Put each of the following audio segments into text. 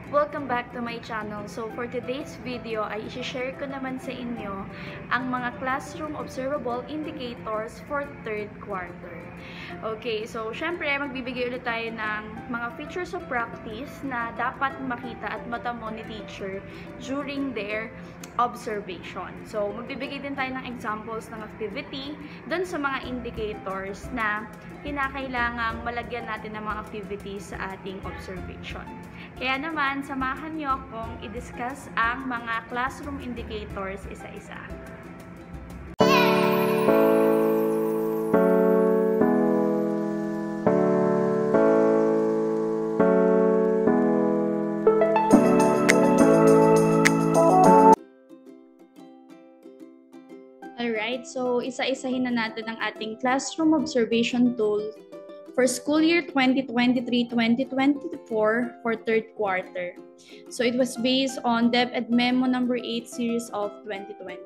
Welcome back to my channel. So for today's video ay i-share ko naman sa inyo ang mga classroom observable indicators for third quarter. Okay, so syempre magbibigay ulit tayo ng mga features of practice na dapat makita at matamo ni teacher during their observation. So magbibigay din tayo ng examples ng activity dun sa mga indicators na kinakailangang malagyan natin ng mga activities sa ating observation. Kaya naman, samahan niyo akong i-discuss ang mga classroom indicators isa-isa. Alright, so isa-isahin na natin ang ating classroom observation tool for school year 2023-2024 for third quarter. So it was based on DepEd Memo number 8 series of 2020.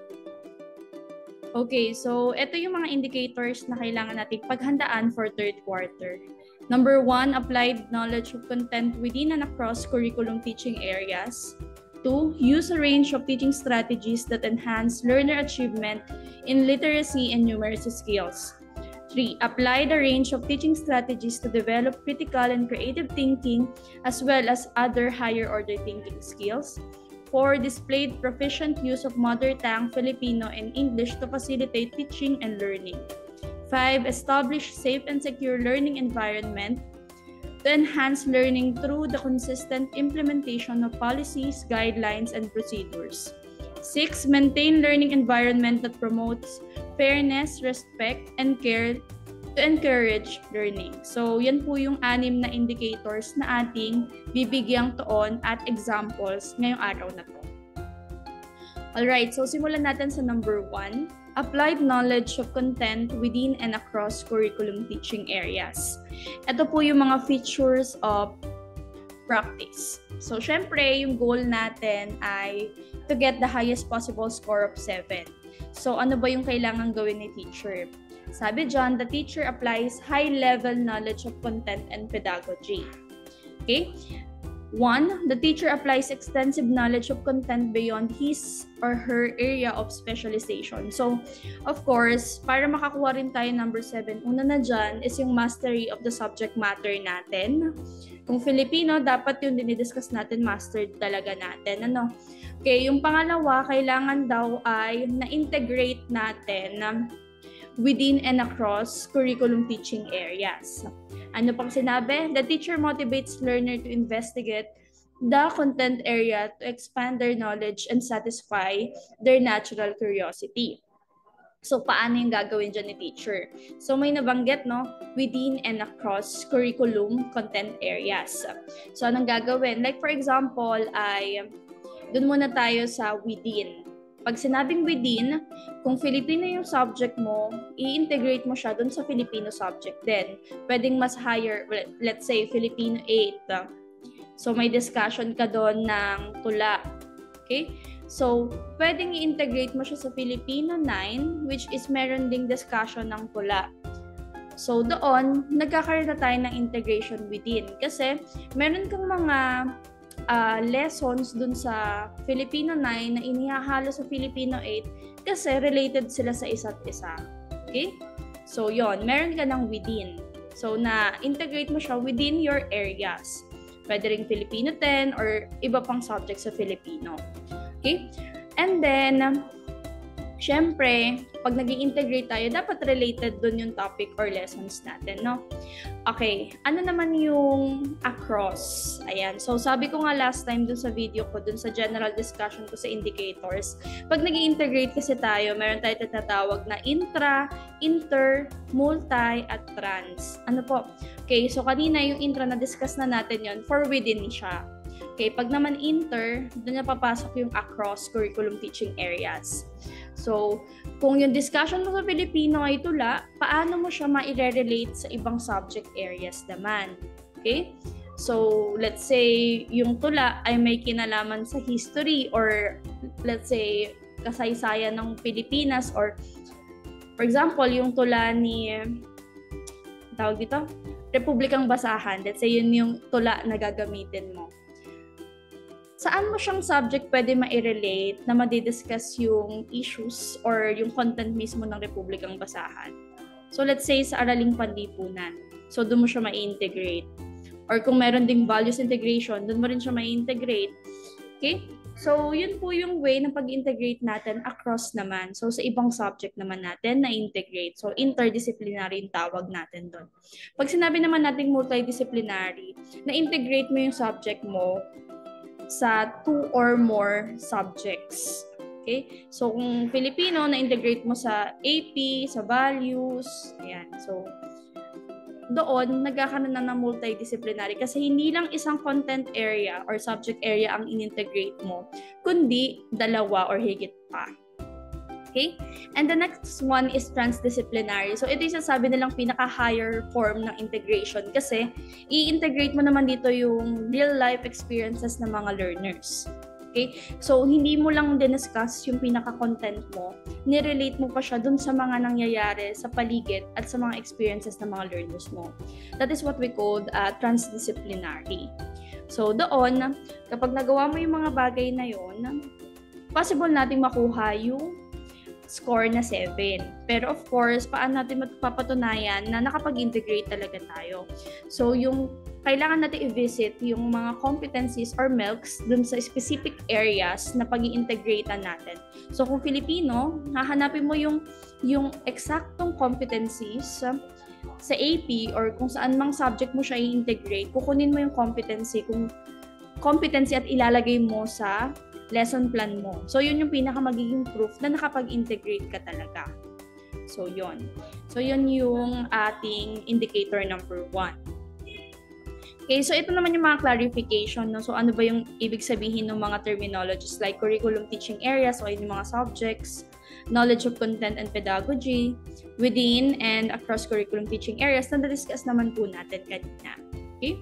Okay, so ito yung mga indicators na kailangan nating paghandaan for third quarter. Number 1, applied knowledge of content within and across curriculum teaching areas. 2, use a range of teaching strategies that enhance learner achievement in literacy and numeracy skills. 3. Apply the range of teaching strategies to develop critical and creative thinking as well as other higher order thinking skills. 4. Displayed proficient use of mother tongue, Filipino, and English to facilitate teaching and learning. 5. Establish safe and secure learning environment to enhance learning through the consistent implementation of policies, guidelines, and procedures. 6. Maintain learning environment that promotes fairness, respect, and care to encourage learning. So, yan po yung 6 na indicators na ating bibigyang tuon at examples ngayong araw na to. Alright, so simulan natin sa number 1. Applied knowledge of content within and across curriculum teaching areas. Ito po yung mga features of practice. So, syempre, yung goal natin ay to get the highest possible score of 7. So, ano ba yung kailangan gawin ni teacher? Sabi dyan, the teacher applies high-level knowledge of content and pedagogy. Okay? 1, the teacher applies extensive knowledge of content beyond his or her area of specialization. So, of course, para makakuha rin tayo number 7, una na dyan is yung mastery of the subject matter natin. Kung Filipino, dapat yung dinidiscuss natin, mastered talaga natin. Ano? Okay, yung pangalawa, kailangan daw ay na-integrate natin within and across curriculum teaching areas. Ano pang sinabi? The teacher motivates learner to investigate the content area to expand their knowledge and satisfy their natural curiosity. So, paano yung gagawin dyan ni teacher? So, may nabanggit, no? Within and across curriculum content areas. So, anong gagawin? Like, for example, ay doon muna tayo sa within. Pag sinabing within, kung Filipino yung subject mo, i-integrate mo siya doon sa Filipino subject din. Pwedeng mas higher, let's say, Filipino 8. So, may discussion ka doon ng tula. Okay? So, pwedeng i-integrate mo siya sa Filipino 9, which is meron ding discussion ng tula. So, doon, nagkakaroon na tayo ng integration within. Kasi, meron kang mga lessons dun sa Filipino 9 na inihahalo sa Filipino 8 kasi related sila sa isa't isa. Okay? So, yon, meron ka ng within. So, na-integrate mo siya within your areas. Pwede rin Filipino 10 or iba pang subject sa Filipino. Okay? And then, syempre, pag nag-i-integrate tayo, dapat related dun yung topic or lessons natin, no? Okay, ano naman yung across? Ayan, so sabi ko nga last time dun sa video ko, dun sa general discussion ko sa indicators, pag nag-i-integrate kasi tayo, meron tayo tinatawag na intra, inter, multi, at trans. Ano po? Okay, so kanina yung intra na-discuss na natin yon for within siya. Okay, pag naman inter, doon na papasok yung across curriculum teaching areas. So, kung yung discussion mo sa Filipino ay tula, paano mo siya ma-relate sa ibang subject areas naman? Okay? So, let's say, yung tula ay may kinalaman sa history or let's say, kasaysayan ng Pilipinas or for example, yung tula ni tawag dito, Republikang Basahan. Let's say, yun yung tula na gagamitin mo. saan mo siyang subject pwede ma-relate na madidiscuss yung issues or yung content mismo ng Republikang Basahan. So let's say sa Araling Panlipunan. So doon mo siya ma-integrate. Or kung meron ding values integration, doon mo rin siya ma-integrate. Okay? So yun po yung way ng pag-integrate natin across naman. So sa ibang subject naman natin na-integrate. So interdisciplinary yung tawag natin doon. Pag sinabi naman natin multidisciplinary, na-integrate mo yung subject mo sa 2 or more subjects. Okay? So, kung Filipino, na-integrate mo sa AP, sa values, ayan. So, doon, nagkakaroon na ng multidisciplinary kasi hindi lang isang content area or subject area ang in-integrate mo, kundi 2 or higit pa. Okay? And the next one is transdisciplinary. So, ito yung sasabi nilang pinaka-higher form ng integration kasi i-integrate mo naman dito yung real-life experiences ng mga learners. Okay? So, hindi mo lang diniscuss yung pinaka-content mo, nirelate mo pa siya dun sa mga nangyayari sa paligid at sa mga experiences ng mga learners mo. That is what we call transdisciplinary. So, doon, kapag nagawa mo yung mga bagay na yon, possible nating makuha yung score na 7. Pero of course, paano natin mapapatunayan na nakapag-integrate talaga tayo? So, yung kailangan natin i-visit yung mga competencies or MELCs dun sa specific areas na pag-i-integratean natin. So, kung Filipino, hahanapin mo yung eksaktong competencies sa AP or kung saan mang subject mo siya i-integrate, kukunin mo yung competency at ilalagay mo sa lesson plan mo. So, yun yung pinaka magiging proof na nakapag-integrate ka talaga. So, yun. So, yun yung ating indicator number 1. Okay, so ito naman yung mga clarification. No? So, ano ba yung ibig sabihin ng mga terminologies like curriculum teaching areas, so yung mga subjects, knowledge of content and pedagogy, within and across curriculum teaching areas na na-discuss naman po natin kanina. Okay?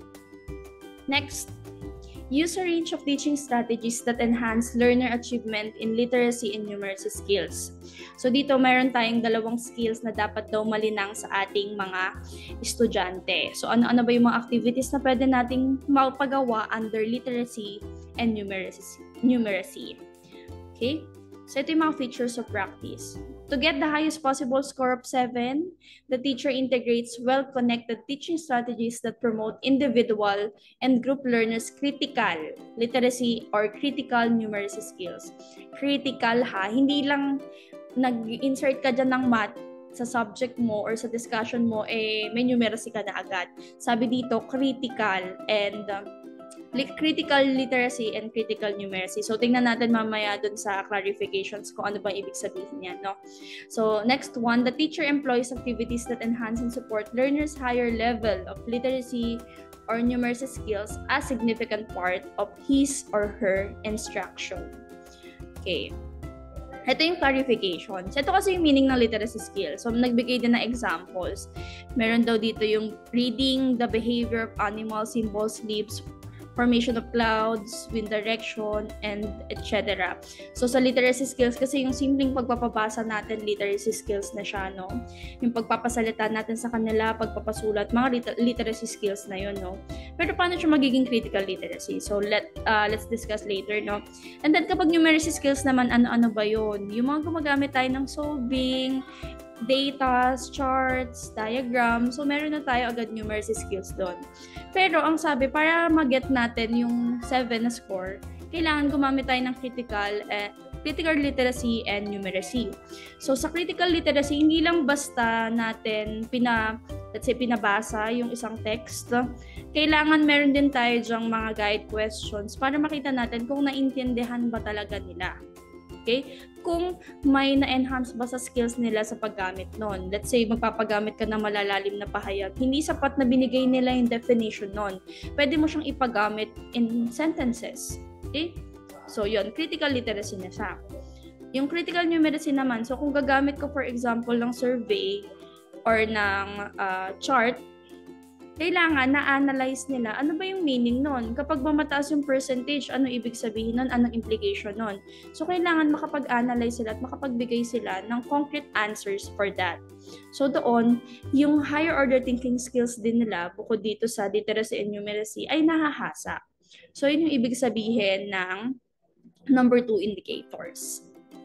Next, use a range of teaching strategies that enhance learner achievement in literacy and numeracy skills. So dito mayroon tayong 2 skills na dapat daw malinang sa ating mga estudyante. So ano-ano ba yung mga activities na pwede nating mapagawa under literacy and numeracy. Okay? So ito yung mga features of practice. To get the highest possible score of 7, the teacher integrates well-connected teaching strategies that promote individual and group learners' critical literacy or critical numeracy skills. Critical ha, hindi lang nag-insert ka dyan ng math sa subject mo or sa discussion mo, may numeracy ka na agad. Sabi dito, critical and critical literacy and critical numeracy. So, tingnan natin mamaya dun sa clarifications kung ano bang ibig sabihin yan, no? So, next one, the teacher employs activities that enhance and support learners' higher level of literacy or numeracy skills as significant part of his or her instruction. Okay. Ito yung clarifications. Ito kasi yung meaning ng literacy skills. So, nagbigay din na examples. Meron daw dito yung reading, the behavior of animals, symbols, leaves, formation of clouds, wind direction, and etc. So, sa literacy skills, kasi yung simpleng pagpapabasa natin, literacy skills na siya, no? Yung pagpapasalita natin sa kanila, pagpapasulat, mga literacy skills na yun, no? Pero paano siya magiging critical literacy? So, let's discuss later, no? And then, kapag numeracy skills naman, ano-ano ba yun? Yung mga gumagamit tayo ng solving, data, charts, diagram. So, meron na tayo agad numeracy skills doon. Pero, ang sabi, para mag-get natin yung 7 na score, kailangan gumamit tayo ng critical literacy and numeracy. So, sa critical literacy, hindi lang basta natin pinabasa yung isang text. Kailangan meron din tayo dyang mga guide questions para makita natin kung naintindihan ba talaga nila. Okay? Kung may na-enhance ba sa skills nila sa paggamit nun. Let's say, magpapagamit ka ng malalalim na pahayag. Hindi sapat na binigay nila yung definition nun. Pwede mo siyang ipagamit in sentences. Okay? So, yun. Critical literacy na siya. Yung critical numeracy naman, so kung gagamit ko, for example, ng survey or ng chart, kailangan na-analyze nila ano ba yung meaning nun. Kapag mataas yung percentage, ano ibig sabihin nun, anong implication nun. So, kailangan makapag-analyze sila at makapagbigay sila ng concrete answers for that. So, doon, yung higher order thinking skills din nila, bukod dito sa literacy and numeracy, ay nahahasa. So, yun yung ibig sabihin ng number 2 indicators.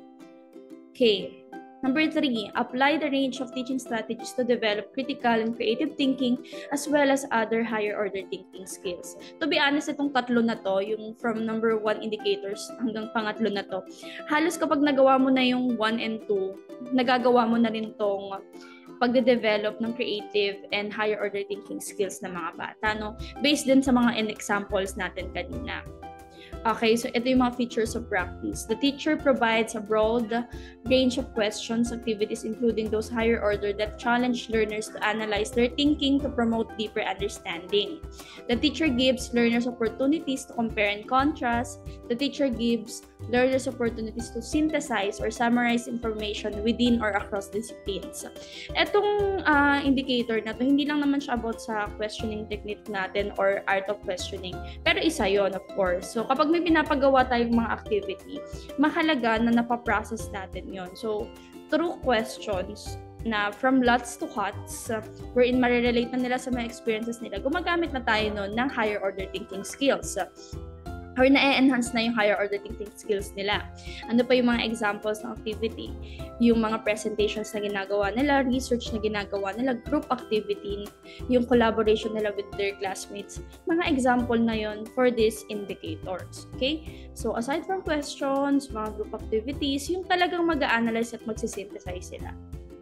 Okay. Number 3, apply the range of teaching strategies to develop critical and creative thinking as well as other higher order thinking skills. To be honest, itong tatlo na to, yung from number 1 indicators hanggang pangatlo na to, halos kapag nagawa mo na yung 1 and 2, nagagawa mo na rin tong pagde-develop ng creative and higher order thinking skills ng mga bata, no? Based din sa mga examples natin kanina. Okay, so ito yung mga features of practice. The teacher provides a broad range of questions, activities, including those higher order that challenge learners to analyze their thinking to promote deeper understanding. The teacher gives learners opportunities to compare and contrast. The teacher gives learners opportunities to synthesize or summarize information within or across disciplines. Etong indicator na to, hindi lang naman siya about sa questioning technique natin or art of questioning, pero isa yon of course. So kapag may pinapagawa tayong mga activity, mahalaga na napaprocess natin yon. So through questions na from lots to hots, wherein marirelate na nila sa mga experiences nila, gumagamit na tayo nun ng higher order thinking skills. Or na-enhance na yung higher order thinking skills nila. Ano pa yung mga examples ng activity? Yung mga presentations na ginagawa nila, research na ginagawa nila, group activity, yung collaboration nila with their classmates. Mga example na yon for these indicators. Okay? So aside from questions, mga group activities, yung talagang mag-a-analyze at magsisynthesize sila.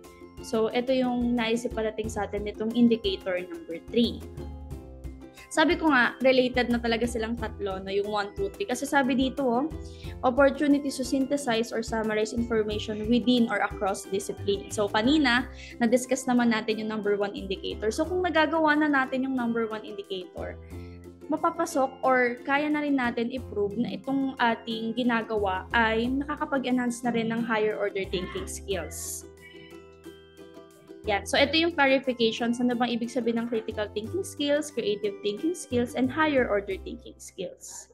So ito yung naisip parating sa atin nitong indicator number 3. Sabi ko nga, related na talaga silang tatlo, no, yung 1, 2, 3. Kasi sabi dito, opportunities to synthesize or summarize information within or across discipline. So, kanina, na-discuss naman natin yung number 1 indicator. So, kung nagagawa na natin yung number 1 indicator, mapapasok or kaya na rin natin i-prove na itong ating ginagawa ay nakakapag-enhance na rin ng higher order thinking skills. Yan. So, ito yung clarifications. Ano bang ibig sabihin ng critical thinking skills, creative thinking skills, and higher order thinking skills?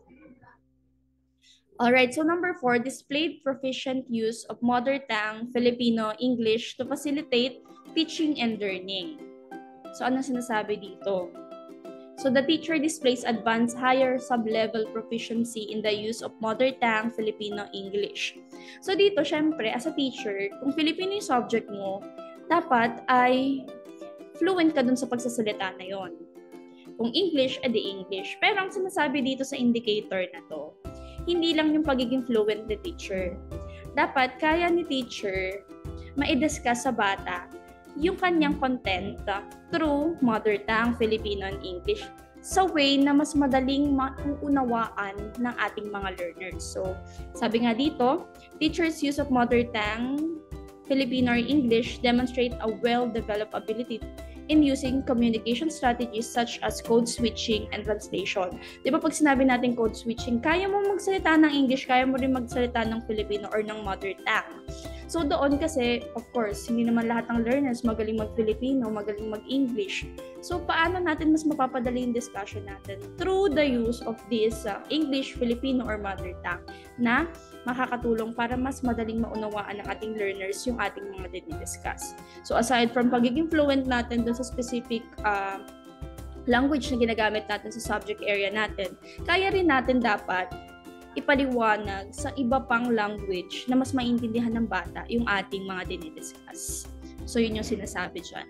Alright, so number 4, displayed proficient use of mother tongue, Filipino, English to facilitate teaching and learning. So, ano sinasabi dito? So, the teacher displays advanced higher sub-level proficiency in the use of mother tongue, Filipino, English. So, dito, syempre, as a teacher, kung Filipino yung subject mo, dapat ay fluent ka dun sa pagsasalita na yon. Kung English, edi English. Pero ang sinasabi dito sa indicator na to, hindi lang yung pagiging fluent ni teacher. Dapat kaya ni teacher ma-discuss sa bata yung kanyang content through mother tongue, Filipino, and English sa way na mas madaling mauunawaan ng ating mga learners. So, sabi nga dito, teachers' use of mother tongue, Filipino or English demonstrate a well-developed ability in using communication strategies such as code switching and translation. Di ba pag sinabi natin code switching, kaya mo magsalita ng English, kaya mo rin magsalita ng Filipino or ng mother tongue. So doon kasi, of course, hindi naman lahat ng learners magaling mag-Filipino, magaling mag-English. So paano natin mas mapapadali yung discussion natin? Through the use of this English, Filipino, or mother tongue na makakatulong para mas madaling maunawaan ng ating learners yung ating mga dinidiscuss. So aside from pagiging fluent natin dun sa specific language na ginagamit natin sa subject area natin, kaya rin natin dapat ipaliwanag sa iba pang language na mas maintindihan ng bata yung ating mga dinidiscuss. So yun yung sinasabi dyan.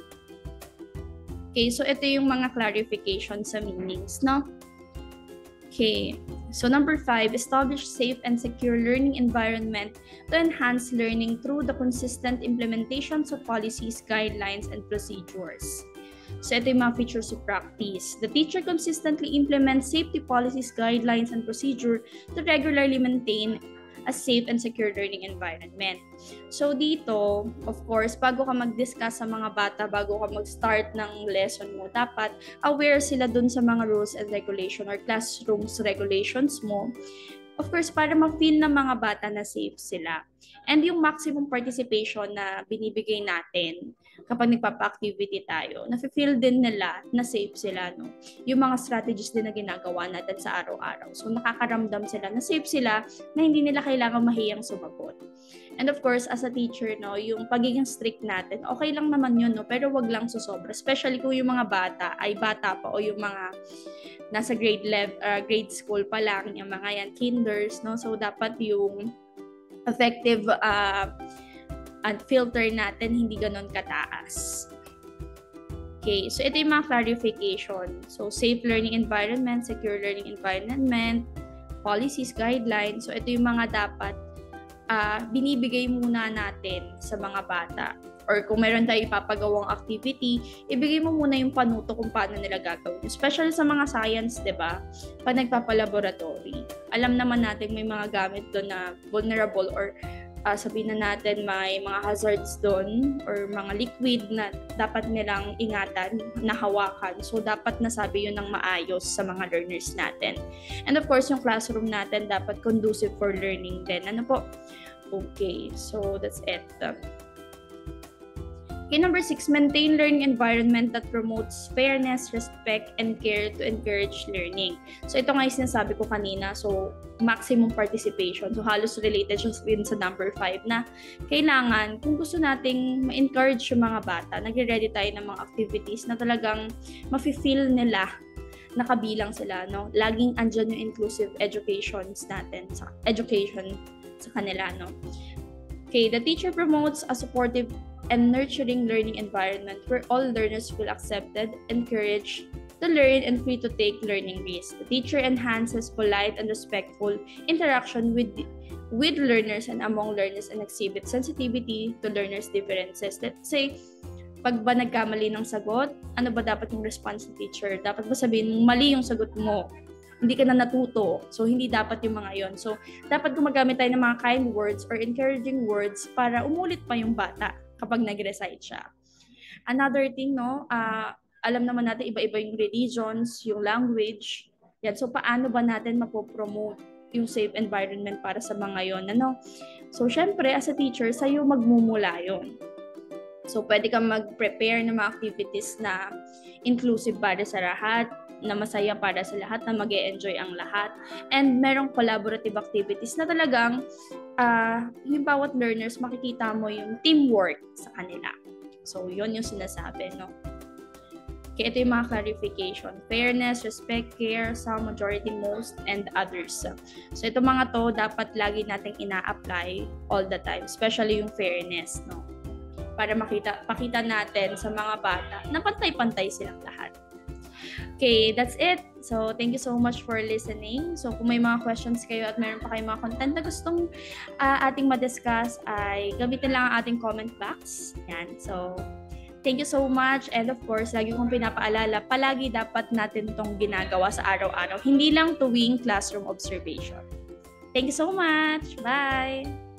Okay, so ito yung mga clarification sa meanings, no? Okay, so number 5, establish safe and secure learning environment to enhance learning through the consistent implementations of policies, guidelines, and procedures. So ito yung mga features of practice. The teacher consistently implements safety policies, guidelines, and procedure to regularly maintain a safe and secure learning environment. So dito, of course, bago ka mag-discuss sa mga bata, bago ka mag-start ng lesson mo, dapat aware sila dun sa mga rules and regulation or classrooms regulations mo. Of course, para ma-feel ng mga bata na safe sila. And yung maximum participation na binibigay natin kapag nagpapa-activity tayo, na-feel din nila na safe sila, no? Yung mga strategies din na ginagawa natin sa araw-araw. So, nakakaramdam sila na safe sila, na hindi nila kailangan mahiyang sumagot. And of course, as a teacher, no, yung pagiging strict natin, okay lang naman yun, no? Pero wag lang susobra. Especially kung yung mga bata ay bata pa o yung mga nasa grade school pa lang, yung mga yan, kinders, no? So, dapat yung effective filter natin hindi ganun kataas. Okay, so ito yung mga clarification. So, safe learning environment, secure learning environment, policies, guidelines. So, ito yung mga dapat binibigay muna natin sa mga bata. Or kung meron tayo ipapagawang activity, ibigay mo muna yung panuto kung paano nila gagawin. Especially sa mga science, di ba? Pag nagpapalaboratory, alam naman natin may mga gamit doon na vulnerable or sabihin na natin may mga hazards doon or mga liquid na dapat nilang ingatan, na hawakan. So, dapat nasabi yun ng maayos sa mga learners natin. And of course, yung classroom natin dapat conducive for learning din. Ano po? Okay, so that's it. Okay, number 6, maintain learning environment that promotes fairness, respect, and care to encourage learning. So, ito nga yung sinasabi ko kanina. So, maximum participation. So, halos related siya din sa number 5 na kailangan, kung gusto nating ma-encourage yung mga bata, nagre-ready tayo ng mga activities na talagang mafe-feel nila nakabilang sila, no? Laging andyan yung inclusive educations natin, education sa kanila, no? Okay, the teacher promotes a supportive and nurturing learning environment where all learners feel accepted, encouraged to learn, and free to take learning risks. The teacher enhances polite and respectful interaction with learners and among learners and exhibit sensitivity to learners' differences. Let's say, pag ba nagkamali ng sagot, ano ba dapat yung response ng teacher? Dapat ba sabihin mali yung sagot mo? Hindi ka na natuto. So, hindi dapat yung mga yon. So, dapat gumagamit tayo ng mga kind words or encouraging words para umulit pa yung bata kapag nag-recite siya. Another thing, no, alam naman natin iba-iba yung religions, yung language. Yan. So, paano ba natin mapopromote yung safe environment para sa mga yon? Ano? So, syempre, as a teacher, sa'yo magmumula yon. So, pwede kang mag-prepare ng mga activities na inclusive para sa lahat, na masaya para sa lahat, na mag-e-enjoy ang lahat. And merong collaborative activities na talagang yung bawat learners, makikita mo yung teamwork sa kanila. So, yun yung sinasabi, no? Kaya ito yung mga clarification. Fairness, respect, care, some, majority, most, and others. So, ito mga to, dapat lagi nating ina-apply all the time. Especially yung fairness, no? Para pakita natin sa mga bata na pantay-pantay silang lahat. Okay, that's it. So, thank you so much for listening. So, kung may mga questions kayo at meron pa kayong mga content na gustong ating ma-discuss, ay gamitin lang ang ating comment box. Yan. So, thank you so much. And of course, lagi kong pinapaalala, palagi dapat natin itong ginagawa sa araw-araw. Hindi lang tuwing classroom observation. Thank you so much. Bye!